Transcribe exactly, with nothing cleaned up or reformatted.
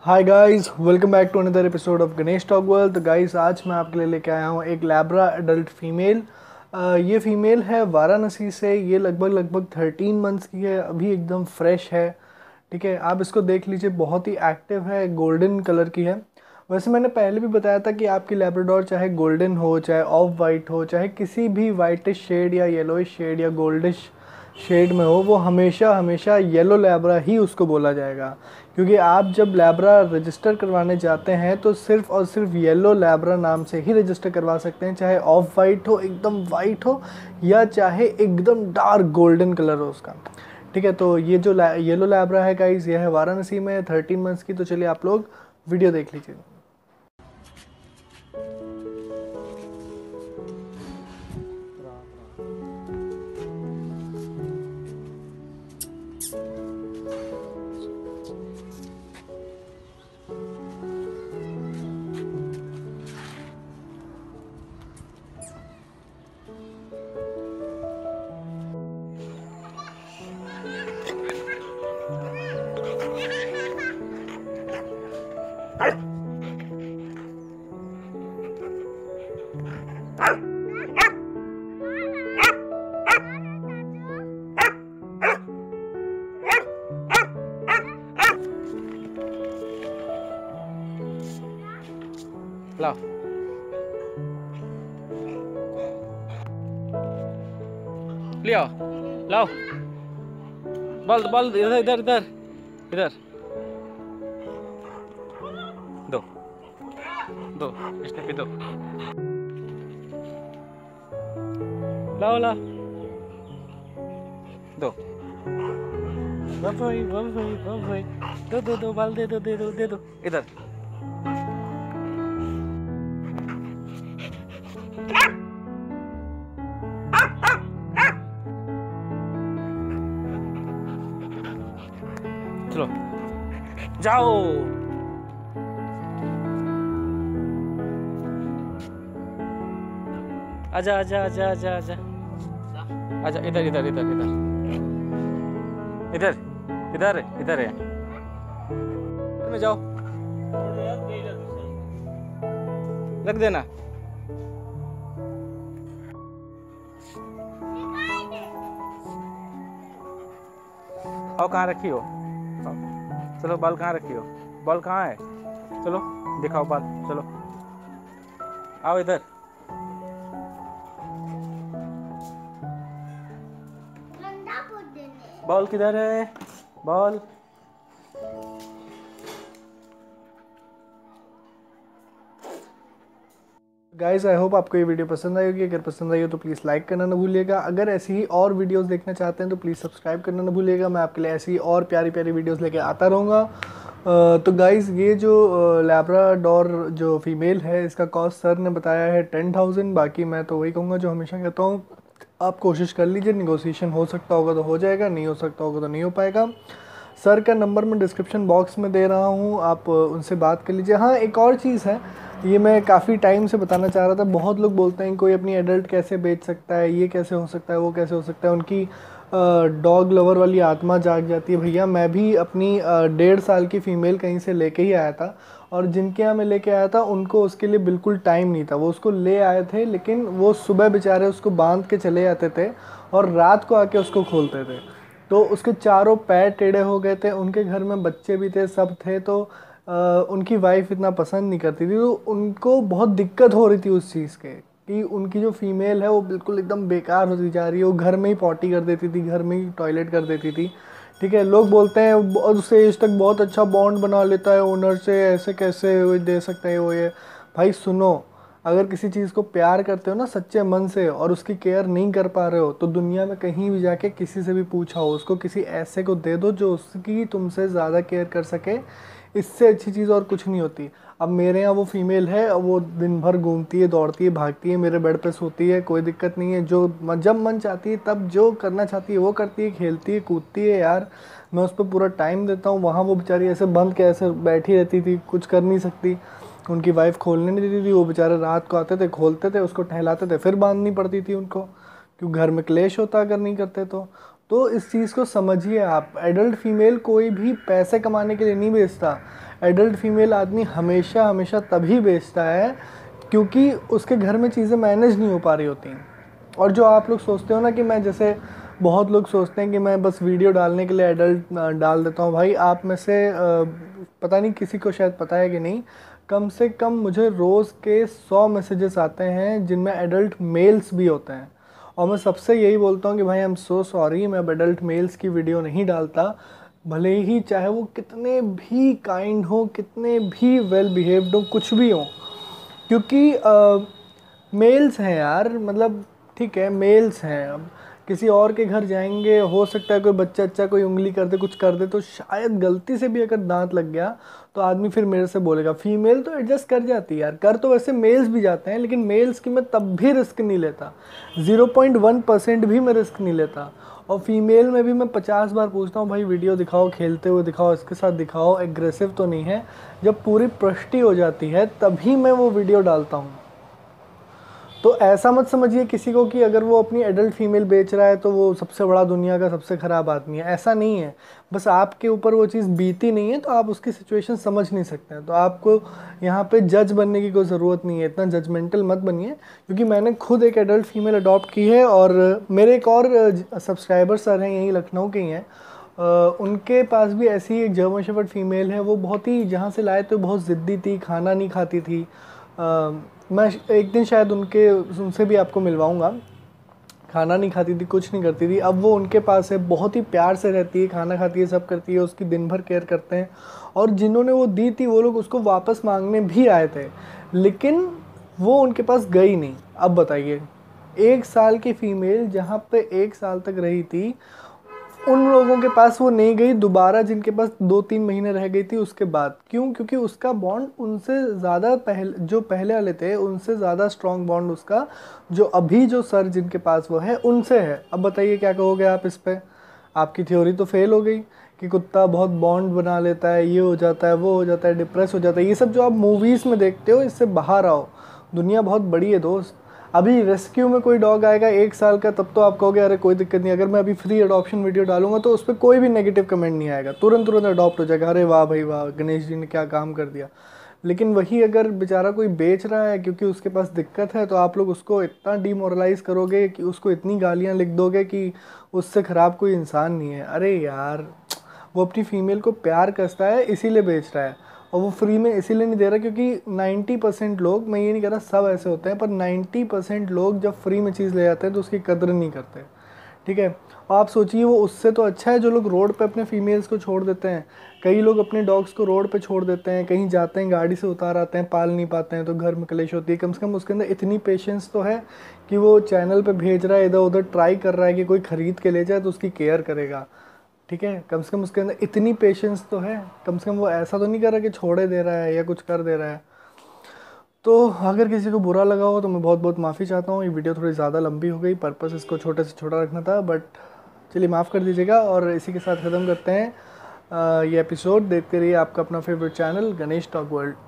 Hi guys, welcome back to another episode of Ganesh talk world. तो guys, आज मैं आपके लिए लेके आया हूँ एक लैब्रा एडल्ट फीमेल। ये फीमेल है वाराणसी से। ये लगभग लगभग थर्टीन मंथ्स की है, अभी एकदम फ्रेश है। ठीक है, आप इसको देख लीजिए, बहुत ही एक्टिव है, गोल्डन कलर की है। वैसे मैंने पहले भी बताया था कि आपकी लैब्राडोर चाहे गोल्डन हो, चाहे ऑफ वाइट हो, चाहे किसी भी वाइटिश शेड या येलोइश शेड या गोल्डिश शेड में हो, वो हमेशा हमेशा येलो लैब्रा ही उसको बोला जाएगा। क्योंकि आप जब लैब्रा रजिस्टर करवाने जाते हैं तो सिर्फ और सिर्फ येलो लैब्रा नाम से ही रजिस्टर करवा सकते हैं, चाहे ऑफ वाइट हो, एकदम वाइट हो, या चाहे एकदम डार्क गोल्डन कलर हो उसका। ठीक है, तो ये जो येलो लैब्रा है गाइस, ये है वाराणसी में, थर्टीन मंथ्स की। तो चलिए आप लोग वीडियो देख लीजिए। लाओ लिया लाओ बल बल इधर इधर इधर इधर दो दो इसने भी दो लाओ ला दो भाई भाई भाई भाई दो दो दो बाल दे दो दे दो दे दो इधर चलो जाओ आजा आजा आजा आजा आजा आजा इधर इधर इधर इधर इधर इधर इधर है में जाओ रख देना। आओ कहाँ रखी हो? चलो बाल कहाँ रखी हो? बॉल कहाँ है? चलो दिखाओ बाल, चलो आओ इधर। बॉल किधर है? बॉल गाइस, आई होप आपको ये वीडियो पसंद आई होगी। अगर पसंद आई हो तो प्लीज़ लाइक करना ना भूलिएगा। अगर ऐसी ही और वीडियोस देखना चाहते हैं तो प्लीज़ सब्सक्राइब करना ना भूलिएगा। मैं आपके लिए ऐसी ही और प्यारी प्यारी वीडियोस लेके आता रहूँगा। तो गाइस, ये जो लैब्राडोर जो फीमेल है, इसका कॉस्ट सर ने बताया है टेन थाउजेंड। बाकी मैं तो वही कहूँगा जो हमेशा कहता हूँ, आप कोशिश कर लीजिए, निगोशिएशन हो सकता होगा तो हो जाएगा, नहीं हो सकता होगा तो नहीं हो पाएगा। सर का नंबर मैं डिस्क्रिप्शन बॉक्स में दे रहा हूँ, आप उनसे बात कर लीजिए। हाँ, एक और चीज़ है, ये मैं काफ़ी टाइम से बताना चाह रहा था। बहुत लोग बोलते हैं कोई अपनी एडल्ट कैसे बेच सकता है, ये कैसे हो सकता है, वो कैसे हो सकता है, उनकी डॉग लवर वाली आत्मा जाग जाती है। भैया, मैं भी अपनी डेढ़ साल की फ़ीमेल कहीं से लेके ही आया था, और जिनके यहाँ मैं लेके आया था उनको उसके लिए बिल्कुल टाइम नहीं था। वो उसको ले आए थे, लेकिन वो सुबह बेचारे उसको बांध के चले जाते थे और रात को आके उसको खोलते थे। तो उसके चारों पैर टेढ़े हो गए थे, उनके घर में बच्चे भी थे, सब थे। तो आ, उनकी वाइफ इतना पसंद नहीं करती थी, तो उनको बहुत दिक्कत हो रही थी उस चीज़ के कि उनकी जो फीमेल है वो बिल्कुल एकदम बेकार होती जा रही है। वो घर में ही पॉटी कर देती थी, घर में ही टॉयलेट कर देती थी। ठीक है, लोग बोलते हैं और उससे एज तक बहुत अच्छा बॉन्ड बना लेता है ओनर से, ऐसे कैसे दे सकता है वो ये। भाई सुनो, अगर किसी चीज़ को प्यार करते हो ना सच्चे मन से, और उसकी केयर नहीं कर पा रहे हो, तो दुनिया में कहीं भी जाके किसी से भी पूछा हो, उसको किसी ऐसे को दे दो जो उसकी तुमसे ज़्यादा केयर कर सके। इससे अच्छी चीज़ और कुछ नहीं होती। अब मेरे यहाँ वो फीमेल है, वो दिन भर घूमती है, दौड़ती है, भागती है, मेरे बेड पे सोती है, कोई दिक्कत नहीं है। जो जब मन चाहती है तब जो करना चाहती है वो करती है, खेलती है, कूदती है। यार मैं उस पर पूरा टाइम देता हूँ। वहाँ वो बेचारी ऐसे बंद के ऐसे बैठी रहती थी, कुछ कर नहीं सकती। उनकी वाइफ खोलने नहीं देती थी, वो बेचारे रात को आते थे, खोलते थे, उसको टहलाते थे, फिर बांधनी पड़ती थी उनको, क्योंकि घर में क्लेश होता अगर नहीं करते तो। तो इस चीज़ को समझिए आप, एडल्ट फीमेल कोई भी पैसे कमाने के लिए नहीं बेचता। एडल्ट फीमेल आदमी हमेशा हमेशा तभी बेचता है क्योंकि उसके घर में चीज़ें मैनेज नहीं हो पा रही होती। और जो आप लोग सोचते हो ना कि मैं, जैसे बहुत लोग सोचते हैं कि मैं बस वीडियो डालने के लिए एडल्ट डाल देता हूँ, भाई आप में से पता नहीं किसी को शायद पता है कि नहीं, कम से कम मुझे रोज़ के सौ मैसेजेस आते हैं जिनमें एडल्ट मेल्स भी होते हैं। और मैं सबसे यही बोलता हूँ कि भाई आई एम सो सॉरी, मैं अब एडल्ट मेल्स की वीडियो नहीं डालता, भले ही चाहे वो कितने भी काइंड हो, कितने भी वेल बिहेव्ड हो, कुछ भी हो, क्योंकि मेल्स हैं यार, मतलब ठीक है मेल्स हैं। अब किसी और के घर जाएंगे, हो सकता है कोई बच्चा अच्छा कोई उंगली कर दे, कुछ कर दे, तो शायद गलती से भी अगर दांत लग गया तो आदमी फिर मेरे से बोलेगा। फीमेल तो एडजस्ट कर जाती है यार, कर तो वैसे मेल्स भी जाते हैं, लेकिन मेल्स की मैं तब भी रिस्क नहीं लेता, ज़ीरो पॉइंट वन परसेंट भी मैं रिस्क नहीं लेता। और फीमेल में भी मैं पचास बार पूछता हूँ भाई वीडियो दिखाओ, खेलते हुए दिखाओ, इसके साथ दिखाओ, एग्रेसिव तो नहीं है। जब पूरी पृष्टि हो जाती है तभी मैं वो वीडियो डालता हूँ। तो ऐसा मत समझिए किसी को कि अगर वो अपनी एडल्ट फीमेल बेच रहा है तो वो सबसे बड़ा दुनिया का सबसे ख़राब आदमी है, ऐसा नहीं है। बस आपके ऊपर वो चीज़ बीती नहीं है तो आप उसकी सिचुएशन समझ नहीं सकते हैं। तो आपको यहाँ पे जज बनने की कोई ज़रूरत नहीं है, इतना जजमेंटल मत बनिए, क्योंकि मैंने खुद एक एडल्ट फीमेल अडॉप्ट की है। और मेरे एक और सब्सक्राइबर सर हैं, यहीं लखनऊ के ही हैं, Uh, उनके पास भी ऐसी एक जर्मन शेफर्ड फीमेल है। वो बहुत ही, जहाँ से लाए तो बहुत ज़िद्दी थी, खाना नहीं खाती थी। uh, मैं एक दिन शायद उनके उनसे भी आपको मिलवाऊंगा। खाना नहीं खाती थी, कुछ नहीं करती थी, अब वो उनके पास है, बहुत ही प्यार से रहती है, खाना खाती है, सब करती है, उसकी दिन भर केयर करते हैं। और जिन्होंने वो दी थी वो लोग उसको वापस मांगने भी आए थे, लेकिन वो उनके पास गई नहीं। अब बताइए, एक साल की फ़ीमेल जहाँ पे एक साल तक रही थी, उन लोगों के पास वो नहीं गई दोबारा, जिनके पास दो तीन महीने रह गई थी उसके बाद। क्यों? क्योंकि उसका बॉन्ड उनसे ज़्यादा, पहले जो पहले वाले थे उनसे ज़्यादा स्ट्रॉन्ग बॉन्ड उसका, जो अभी जो सर जिनके पास वो है उनसे है। अब बताइए क्या कहोगे आप इस पर? आपकी थ्योरी तो फेल हो गई कि कुत्ता बहुत बॉन्ड बना लेता है, ये हो जाता है, वो हो जाता है, डिप्रेस हो जाता है। ये सब जो आप मूवीज़ में देखते हो, इससे बाहर आओ, दुनिया बहुत बड़ी है दोस्त। अभी रेस्क्यू में कोई डॉग आएगा एक साल का, तब तो आप कहोगे अरे कोई दिक्कत नहीं। अगर मैं अभी फ्री अडॉप्शन वीडियो डालूंगा तो उस पर कोई भी नेगेटिव कमेंट नहीं आएगा, तुरंत तुरंत अडॉप्ट हो जाएगा, अरे वाह भाई वाह, गणेश जी ने क्या काम कर दिया। लेकिन वही अगर बेचारा कोई बेच रहा है क्योंकि उसके पास दिक्कत है, तो आप लोग उसको इतना डीमोरलाइज करोगे कि उसको इतनी गालियाँ लिख दोगे कि उससे ख़राब कोई इंसान नहीं है। अरे यार, वो अपनी फ़ीमेल को प्यार करता है इसीलिए बेच रहा है, और वो फ्री में इसीलिए नहीं दे रहा क्योंकि नाइन्टी परसेंट लोग, मैं ये नहीं कह रहा सब ऐसे होते हैं, पर नाइन्टी परसेंट लोग जब फ्री में चीज़ ले जाते हैं तो उसकी कदर नहीं करते। ठीक है, और आप सोचिए वो उससे तो अच्छा है जो लोग रोड पे अपने फीमेल्स को छोड़ देते हैं। कई लोग अपने डॉग्स को रोड पे छोड़ देते हैं, कहीं जाते हैं गाड़ी से उतार आते हैं, पाल नहीं पाते हैं तो घर में कलेश होती है। कम से कम उसके अंदर इतनी पेशेंस तो है कि वो चैनल पे भेज रहा है, इधर उधर ट्राई कर रहा है कि कोई ख़रीद के ले जाए तो उसकी केयर करेगा। ठीक है, कम से कम उसके अंदर इतनी पेशेंस तो है, कम से कम वो ऐसा तो नहीं कर रहा कि छोड़े दे रहा है या कुछ कर दे रहा है। तो अगर किसी को बुरा लगा हो तो मैं बहुत बहुत माफ़ी चाहता हूँ, ये वीडियो थोड़ी ज़्यादा लंबी हो गई, पर्पस इसको छोटे से छोटा रखना था, बट चलिए माफ़ कर दीजिएगा। और इसी के साथ ख़त्म करते हैं ये एपिसोड। देखते रहिए आपका अपना favourite channel Ganesh talk world.